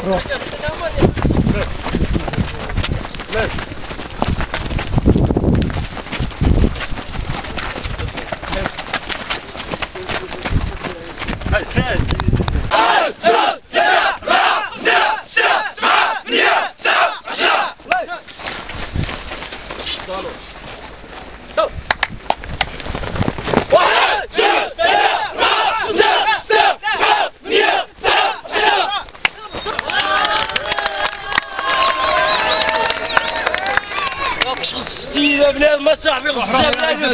بلاد ما صاحبي غزال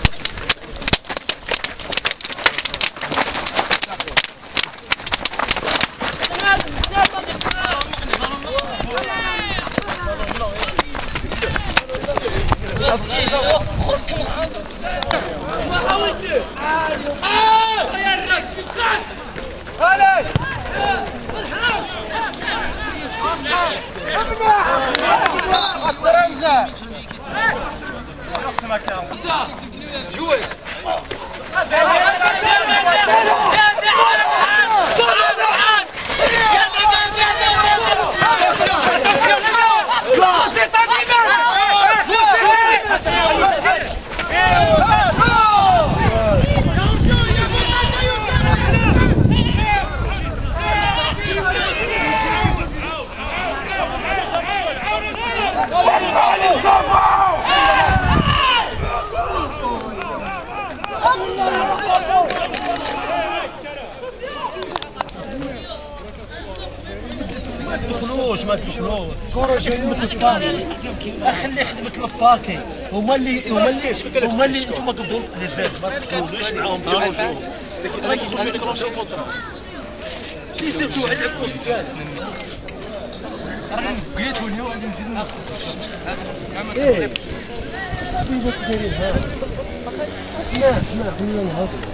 ما تدخلوش كره جايه مثل الباركي خلي خدمه الباركي هما اللي انتم قبضوا الجهاد ما تدخلوش معاهم راه يخرجوا لك راسهم كونترا شي سيرتو على الكونترا راه بقيتو اليوم غادي نزيدو ايه كيفاش دايرين هذا اسمع خلينا نهضروا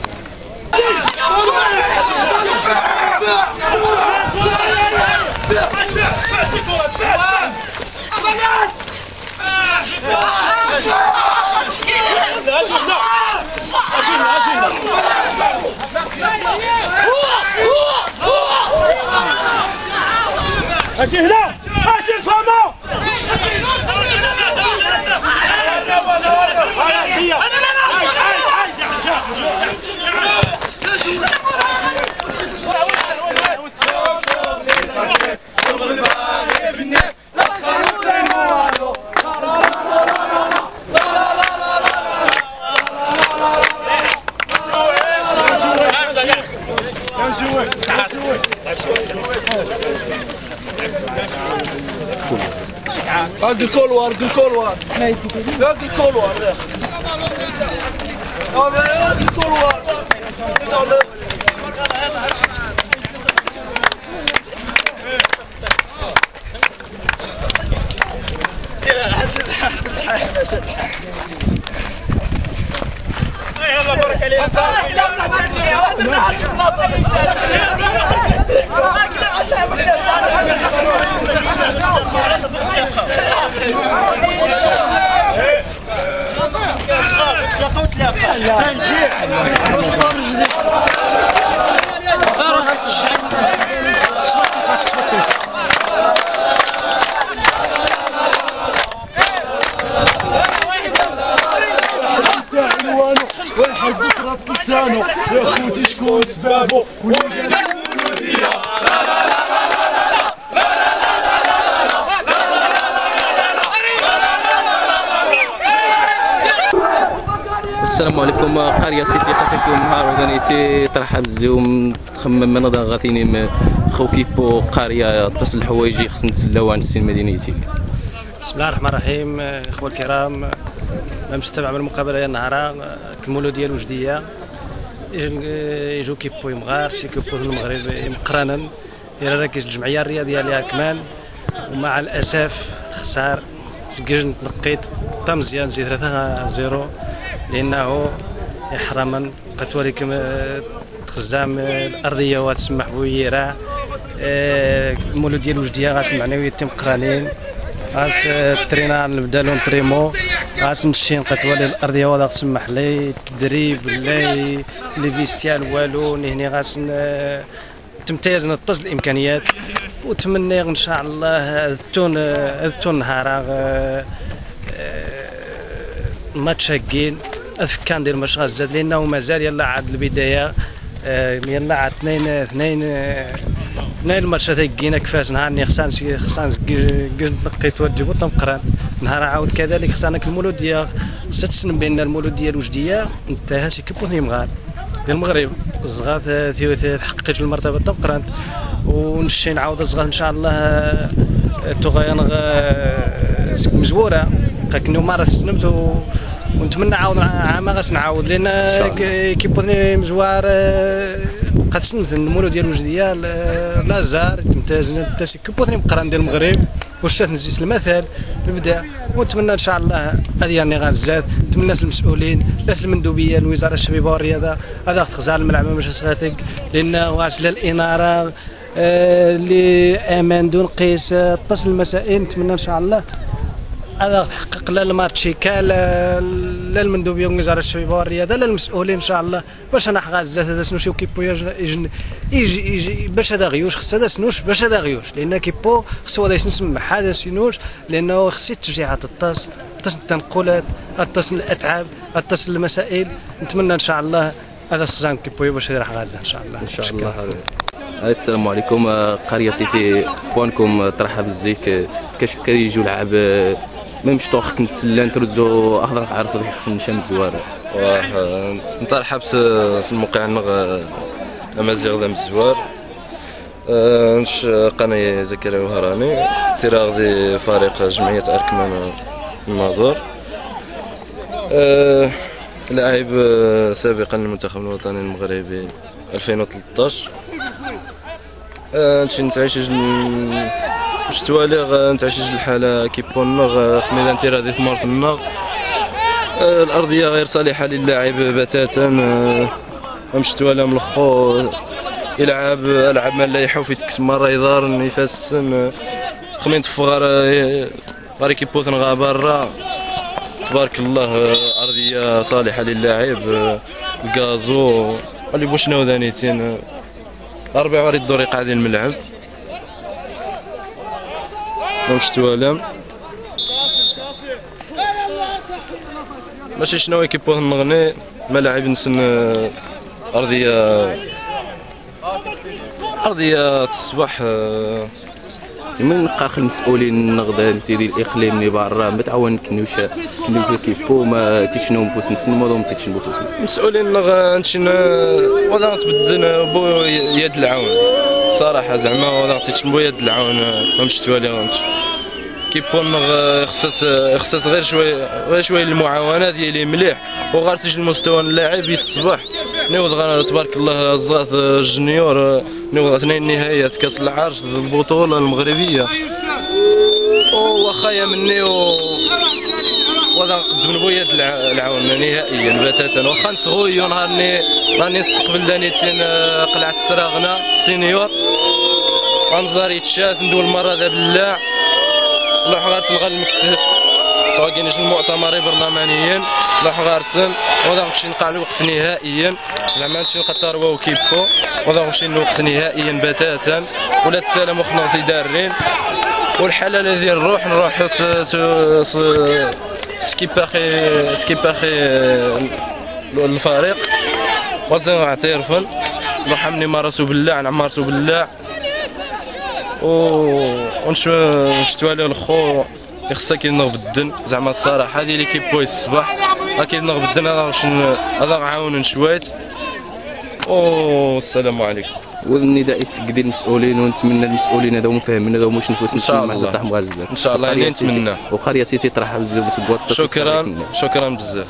اجي هنا اجي فما هاك الكولوار هاك الكولوار هاك الكولوار هاك الكولوار يلا بارك عليك واحد يشرب لسانه يا خوتي شكون سبابه السلام عليكم. قرية سيدي قتلتو نهار وغنيتي ترحب زيوم تخمم من هذا غاثيني خوكيبو قرية تصل الحوايجي خصنا نتسلاو عن السين مدينتي. بسم الله الرحمن الرحيم. اخوة الكرام مستمع من المقابله ديال النهار كملوا ديال وجديه يجو كيبو يمغار سي كيبو المغرب مقرانا الى ركز الجمعيه الرياضيه لها كمال ومع الاسف خسار سكجن نقيت تا مزيان زيد 3-0 لانه احراما قتوريكم تخزام الارضيه وتسمح بويرا المولود ديال وجديه غاس المعنويات مقرانين غاس الترينار نبدا لهم بريمو غاس نمشي نقتوالي الارضيه ولا تسمح لي التدريب لي فيستيال والو هنا غاس تمتاز نطز الامكانيات وتمنى ان شاء الله تون نهار ماتش هكين كان ندير ماتش غزاد لانه مازال يلا عاد البدايه يلا عاد اثنين الماتشات هكينا كفاش نهار اللي خصنا نقي توجب وتنقران نهار عاود كذلك خصنا المولوديه خصها تسلم بان المولوديه الوجديه انتهى سي كيبوثني مغار ديال المغرب الصغار تحققت المرتبه تنقران ونشي نعاود الصغار ان شاء الله تغير مجبوره كنو مره سلمت ونتمنى عاود عام غاس نعاود لان كيبوثني مجوار قد سنت المولود ديال الوجديه لا زار تمتاز كيبوثني مقران ديال المغرب وشات نزيد المثل نبدا ونتمنى ان شاء الله هذه يعني غازات نتمنى المسؤولين ناس المندوبيه الوزاره الشبيبه والرياضه هذا تخزع الملعب باش سخاتك لان واش الاناره اللي امان دون قيس اتصل المسائل نتمنى ان شاء الله هذا تحقق لا الماتشي لا المندوبيه وزاره الشبيبه والرياضه لا المسؤولين ان شاء الله باش انا غازات هذا سنوش كيبو يجي باش هذا غيوش خص هذا سنوش باش هذا غيوش لان كيبو خصو هذا يسمى هذا سنوش لانه خص التشجيعات الطاس التنقلات الاتعاب المسائل نتمنى ان شاء الله هذا خصنا كيبو باش يروح غازه ان شاء الله ان شاء الله. السلام عليكم. قريه سيتي بوانكم ترحب بزيك كاش كيجيو لعب ميم شطوخ كنت لانترودو اخضر عارف نشام زوار واه نترحب الموقع نغ امازيغ ذا مزوار نش قناه زكريا وهراني تراغ دي فريق جمعيه اركمان الناظور لاعب سابقا للمنتخب الوطني المغربي 2013 نمشي نتعيش مستوالي نتعيش الحاله كيبونغ في ميدان تيرادي ثمار في النغ الارضيه غير صالحه للاعب بتاتا مستوالي من الخو يلعب العاب ما لا يحوف يتكس مره يضار يفسم خمين تفغر غير كيبوثن غا برا تبارك الله ارضيه صالحه للاعب الكازو اللي بوشناو ذانيتين 44 دوري قاعدين الملعب واش توالم ماشي شنو يكيبوه النغني ملاعب نسن ارضيه الصباح من قاخ المسؤولين نغدا سيدي الاقليم اللي برا ما تعاون كنيوش كيفو ما تيشنو بوس نسمو ما تيشنو بوس المسؤولين نغنشن ولا تبدل بو يد العون صراحه زعما ولا تيشنو يد العون فهمت توالي غنش كيبون خصص غير شويه المعاونه ديالي مليح وغير تيجي المستوى اللاعب الصباح نوض تبارك الله الزاط الجونيور نوض اثنين نهائيات كاس العرش البطوله المغربيه وخايا مني وغا نقدم له يد العون نهائيا بتاتا واخا نصغويو نهار راني نستقبل دانيتين قلعه سراغنا سينيور غنزار يتشات ندول المره ذا بالله نروح غارت نغل المكتب طاقين المؤتمرين برلمانيين نروح غارتن وغا نمشي نلقى الوقت نهائيا زعما نمشي نلقى تروى وكيبو وغا نمشي الوقت نهائيا بتاتا ولا تسالم وخنا دارين والحاله الذي نروح سكيباخي الفريق وزن اعترفن نروح مني مارسو بالله نعمرسو بالله ونشتوالي الخو يخصها كي نغبدن زعما الصراحه هذه ليكيب كويس الصباح اكيد نغبدن هذا نعاون شويت والسلام عليكم. والنداء تقدير المسؤولين ونتمنى المسؤولين هذا مفهمين هذا مش نفوس ان شاء الله تاع مغازل ان شاء الله اللي نتمنى وقريه سيتي ترحب بزاف شكرا بزاف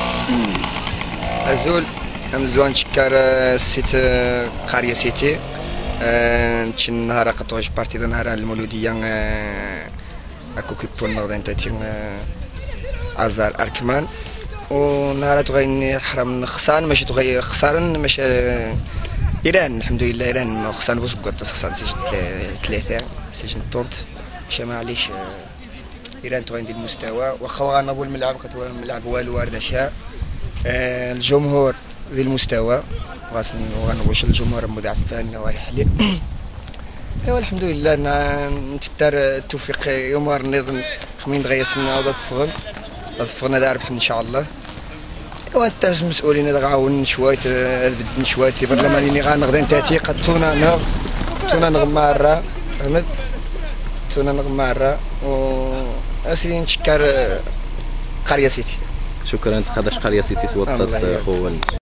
ازول مزوان شكر سيت قريه سيتي نتشن نهار قطوش بارتي نهار المولوديه اكو كيبون نغدان تاتين ازار اركمان ونهار تغيني حرم خسان ماشي تغي خسارن ماشي ايران الحمد لله ايران خسان بوس قط خسان سجن ثلاثه سجن طورت مشى معليش ايران تغير دي المستوى واخا انا بول الملعب كتوا الملعب والو ورده شاء الجمهور ذي المستوى وغنوش الجمهور المدافعين ورحلي ايوا الحمد لله نتدار التوفيق يوم النظام خمين غيسنا هذا الفغن هذا ربح ان شاء الله. ايوا انت المسؤولين اللي غاون شويه البد شويه برلمانيين غنغدن تاتي قطونا نغمارة فهمت تونا نغمارة و اسي نشكر قرية سيتي. شكرا. خداش قرية سيتي توقف خو